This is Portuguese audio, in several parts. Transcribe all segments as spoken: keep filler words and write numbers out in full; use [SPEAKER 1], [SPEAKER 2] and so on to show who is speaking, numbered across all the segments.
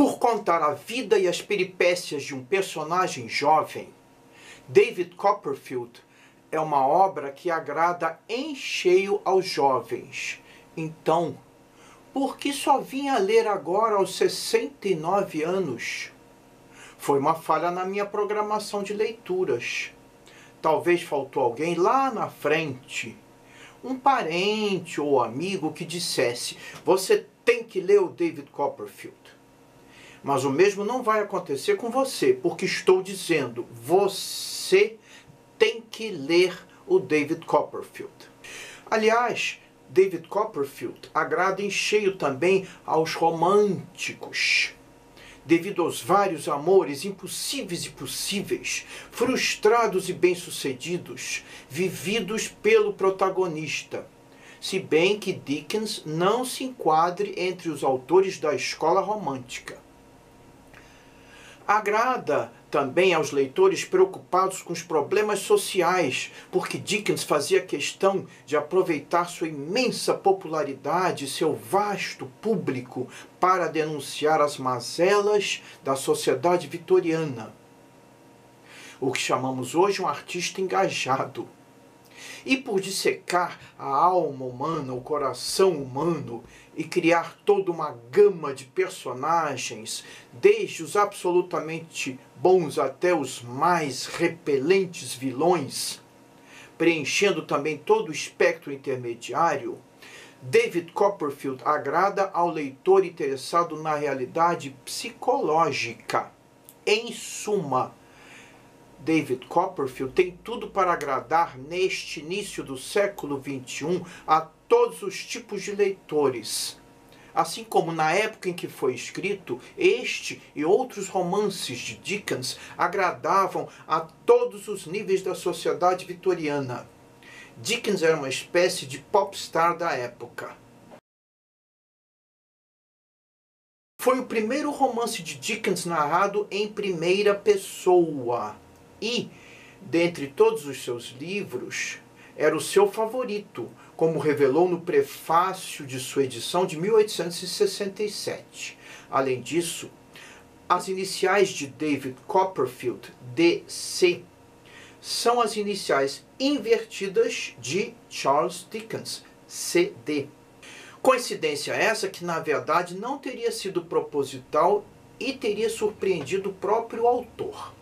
[SPEAKER 1] Por contar a vida e as peripécias de um personagem jovem, David Copperfield é uma obra que agrada em cheio aos jovens. Então, por que só vinha ler agora aos sessenta e nove anos? Foi uma falha na minha programação de leituras. Talvez faltou alguém lá na frente, um parente ou amigo que dissesse: você tem que ler o David Copperfield. Mas o mesmo não vai acontecer com você, porque estou dizendo, você tem que ler o David Copperfield. Aliás, David Copperfield agrada em cheio também aos românticos, devido aos vários amores impossíveis e possíveis, frustrados e bem-sucedidos, vividos pelo protagonista. Se bem que Dickens não se enquadre entre os autores da escola romântica. Agrada também aos leitores preocupados com os problemas sociais, porque Dickens fazia questão de aproveitar sua imensa popularidade e seu vasto público para denunciar as mazelas da sociedade vitoriana. O que chamamos hoje um artista engajado. E por dissecar a alma humana, o coração humano, e criar toda uma gama de personagens, desde os absolutamente bons até os mais repelentes vilões, preenchendo também todo o espectro intermediário, David Copperfield agrada ao leitor interessado na realidade psicológica. Em suma, David Copperfield tem tudo para agradar neste início do século vinte e um a todos os tipos de leitores. Assim como na época em que foi escrito, este e outros romances de Dickens agradavam a todos os níveis da sociedade vitoriana. Dickens era uma espécie de popstar da época. Foi o primeiro romance de Dickens narrado em primeira pessoa. E, dentre todos os seus livros, era o seu favorito, como revelou no prefácio de sua edição de mil oitocentos e sessenta e sete. Além disso, as iniciais de David Copperfield, D C, são as iniciais invertidas de Charles Dickens, C D. Coincidência essa que, na verdade, não teria sido proposital e teria surpreendido o próprio autor.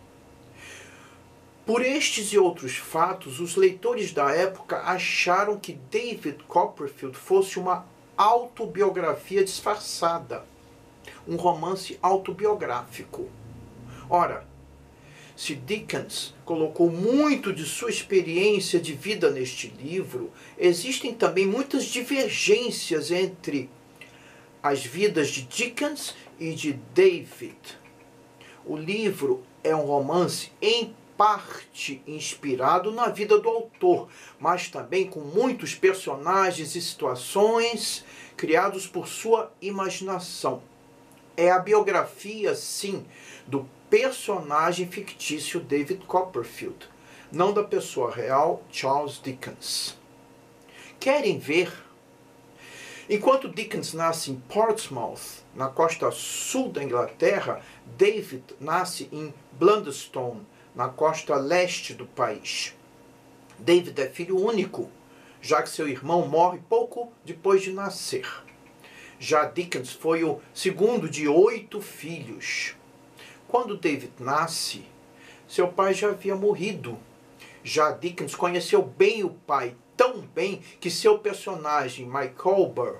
[SPEAKER 1] Por estes e outros fatos, os leitores da época acharam que David Copperfield fosse uma autobiografia disfarçada, um romance autobiográfico. Ora, se Dickens colocou muito de sua experiência de vida neste livro, existem também muitas divergências entre as vidas de Dickens e de David. O livro é um romance em parte inspirado na vida do autor, mas também com muitos personagens e situações criados por sua imaginação. É a biografia, sim, do personagem fictício David Copperfield, não da pessoa real Charles Dickens. Querem ver? Enquanto Dickens nasce em Portsmouth, na costa sul da Inglaterra, David nasce em Blunderstone, na costa leste do país. David é filho único, já que seu irmão morre pouco depois de nascer. Já Dickens foi o segundo de oito filhos. Quando David nasce, seu pai já havia morrido. Já Dickens conheceu bem o pai, tão bem que seu personagem, Micawber,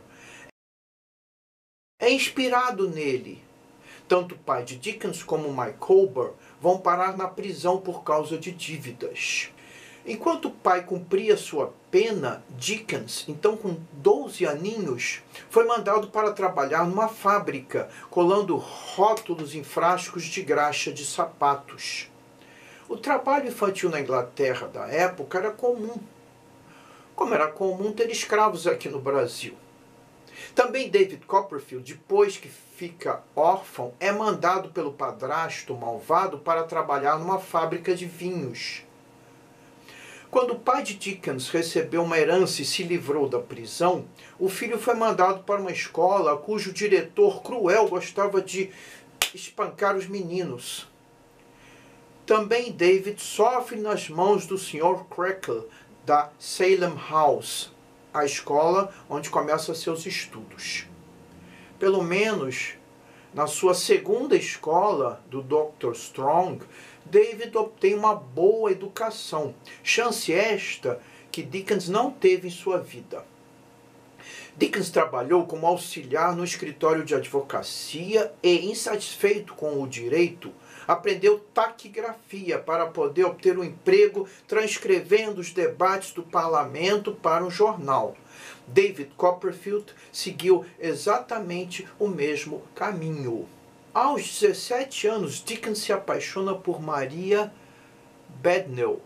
[SPEAKER 1] é inspirado nele. Tanto o pai de Dickens como Micawber vão parar na prisão por causa de dívidas. Enquanto o pai cumpria sua pena, Dickens, então com doze aninhos, foi mandado para trabalhar numa fábrica, colando rótulos em frascos de graxa de sapatos. O trabalho infantil na Inglaterra da época era comum, como era comum ter escravos aqui no Brasil. Também David Copperfield, depois que fica órfão, é mandado pelo padrasto malvado para trabalhar numa fábrica de vinhos. Quando o pai de Dickens recebeu uma herança e se livrou da prisão, o filho foi mandado para uma escola cujo diretor cruel gostava de espancar os meninos. Também David sofre nas mãos do senhor Crackle, da Salem House, a escola onde começa seus estudos. Pelo menos na sua segunda escola, do doutor Strong, David obtém uma boa educação, chance esta que Dickens não teve em sua vida. Dickens trabalhou como auxiliar no escritório de advocacia e, insatisfeito com o direito, aprendeu taquigrafia para poder obter um emprego transcrevendo os debates do parlamento para um jornal. David Copperfield seguiu exatamente o mesmo caminho. Aos dezessete anos, Dickens se apaixona por Maria Bednall,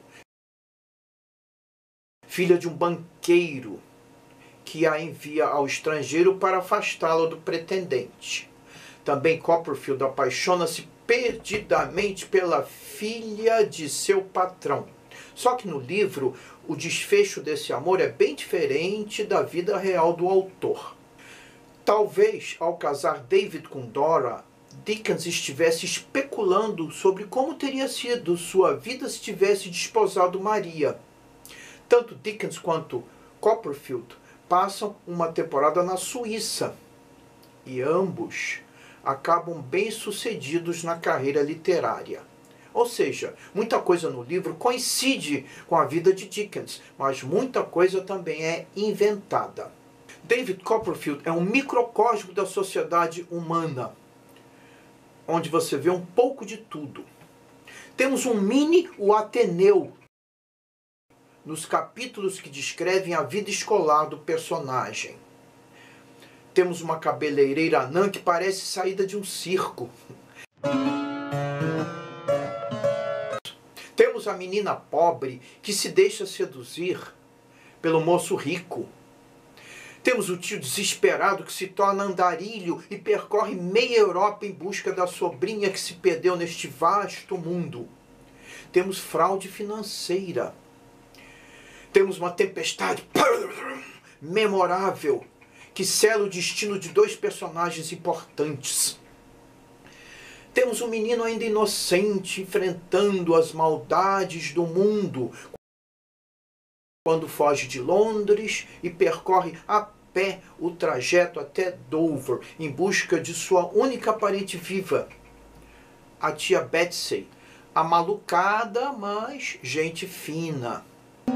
[SPEAKER 1] filha de um banqueiro, que a envia ao estrangeiro para afastá-la do pretendente. Também Copperfield apaixona-se perdidamente pela filha de seu patrão. Só que no livro, o desfecho desse amor é bem diferente da vida real do autor. Talvez, ao casar David com Dora, Dickens estivesse especulando sobre como teria sido sua vida se tivesse desposado Maria. Tanto Dickens quanto Copperfield passam uma temporada na Suíça e ambos acabam bem-sucedidos na carreira literária. Ou seja, muita coisa no livro coincide com a vida de Dickens, mas muita coisa também é inventada. David Copperfield é um microcosmo da sociedade humana, onde você vê um pouco de tudo. Temos um mini o Ateneu nos capítulos que descrevem a vida escolar do personagem. Temos uma cabeleireira anã que parece saída de um circo. Temos a menina pobre que se deixa seduzir pelo moço rico. Temos o tio desesperado que se torna andarilho e percorre meia Europa em busca da sobrinha que se perdeu neste vasto mundo. Temos fraude financeira. Temos uma tempestade memorável que sela o destino de dois personagens importantes. Temos um menino ainda inocente enfrentando as maldades do mundo quando foge de Londres e percorre a pé o trajeto até Dover em busca de sua única parente viva, a tia Betsy, a malucada, mas gente fina.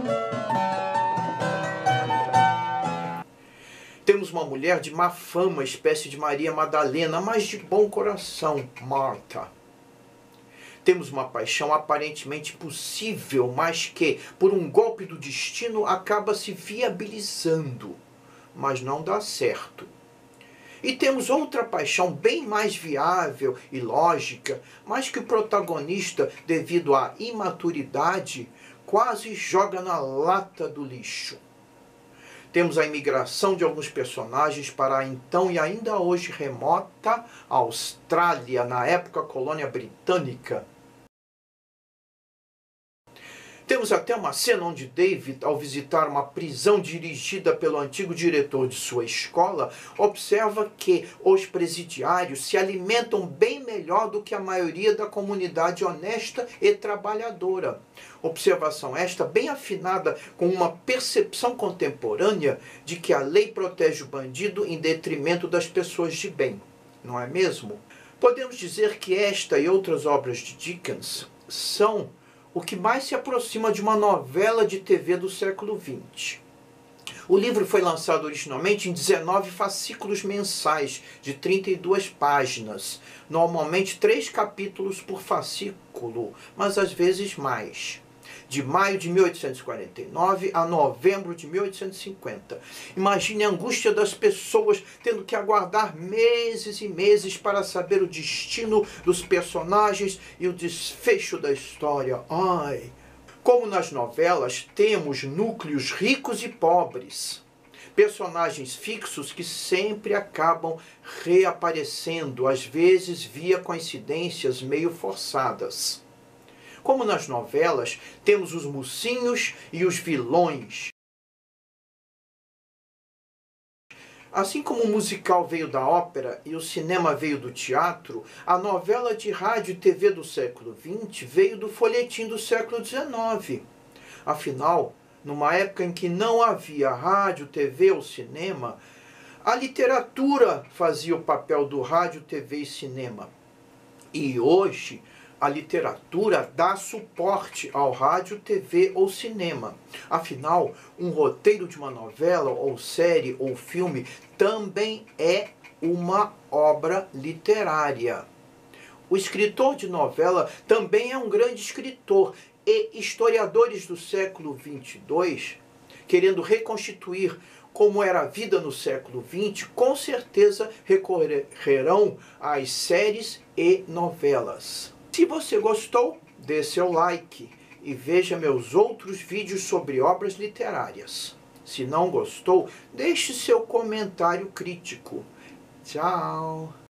[SPEAKER 1] Temos uma mulher de má fama, espécie de Maria Madalena, mas de bom coração, Martha. Temos uma paixão aparentemente impossível, mas que, por um golpe do destino, acaba se viabilizando, mas não dá certo. E temos outra paixão bem mais viável e lógica, mas que o protagonista, devido à imaturidade, quase joga na lata do lixo. Temos a imigração de alguns personagens para a então e ainda hoje remota Austrália, na época colônia britânica. Temos até uma cena onde David, ao visitar uma prisão dirigida pelo antigo diretor de sua escola, observa que os presidiários se alimentam bem melhor do que a maioria da comunidade honesta e trabalhadora. Observação esta bem afinada com uma percepção contemporânea de que a lei protege o bandido em detrimento das pessoas de bem. Não é mesmo? Podemos dizer que esta e outras obras de Dickens são o que mais se aproxima de uma novela de T V do século vinte. O livro foi lançado originalmente em dezenove fascículos mensais de trinta e duas páginas, normalmente três capítulos por fascículo, mas às vezes mais. De maio de mil oitocentos e quarenta e nove a novembro de mil oitocentos e cinquenta. Imagine a angústia das pessoas tendo que aguardar meses e meses para saber o destino dos personagens e o desfecho da história. Ai! Como nas novelas, temos núcleos ricos e pobres. Personagens fixos que sempre acabam reaparecendo, às vezes via coincidências meio forçadas. Como nas novelas, temos os mocinhos e os vilões. Assim como o musical veio da ópera e o cinema veio do teatro, a novela de rádio e T V do século vinte veio do folhetim do século dezenove. Afinal, numa época em que não havia rádio, T V ou cinema, a literatura fazia o papel do rádio, T V e cinema. E hoje, a literatura dá suporte ao rádio, T V ou cinema. Afinal, um roteiro de uma novela, ou série, ou filme também é uma obra literária. O escritor de novela também é um grande escritor, e historiadores do século vinte e dois, querendo reconstituir como era a vida no século vinte, com certeza recorrerão às séries e novelas. Se você gostou, dê seu like e veja meus outros vídeos sobre obras literárias. Se não gostou, deixe seu comentário crítico. Tchau!